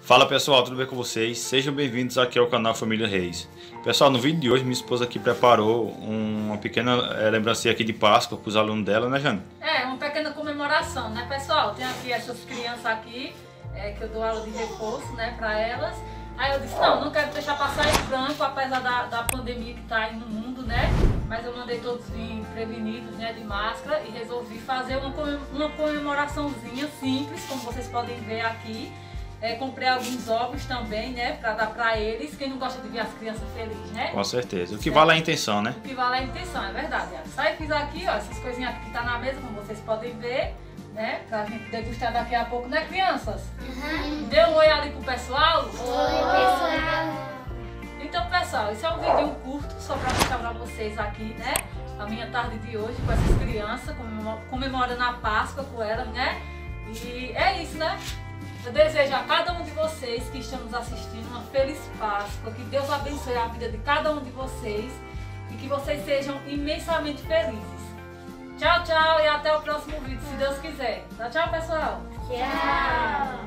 Fala pessoal, tudo bem com vocês? Sejam bem-vindos aqui ao canal Família Reis. Pessoal, no vídeo de hoje minha esposa aqui preparou uma pequena lembrancinha aqui de Páscoa para os alunos dela, né, Jane? É, uma pequena comemoração, né, pessoal? Tem aqui essas crianças aqui, que eu dou aula de reforço, né, para elas. Aí eu disse, não quero deixar passar em branco, apesar da pandemia que tá aí no mundo, né? Mas eu mandei todos vir prevenidos, né, de máscara e resolvi fazer uma comemoraçãozinha simples, como vocês podem ver aqui. Comprei alguns ovos também, né, pra dar pra eles. Quem não gosta de ver as crianças felizes, né? Com certeza. O que vale é a intenção, né? O que vale é a intenção, é verdade. Só eu fiz aqui, ó, essas coisinhas aqui que tá na mesa, como vocês podem ver, né? Pra gente degustar daqui a pouco, né, crianças? Uhum. Deu um oi ali pro pessoal? Oi, pessoal! Então, pessoal, esse é um vídeo curto, só pra mostrar pra vocês aqui, né? A minha tarde de hoje com essas crianças, comemorando a Páscoa com elas, né? E é isso, né? Eu desejo a cada um de vocês que estão nos assistindo uma feliz Páscoa, que Deus abençoe a vida de cada um de vocês e que vocês sejam imensamente felizes. Tchau, tchau e até o próximo vídeo, se Deus quiser. Tchau, tchau, pessoal. Tchau!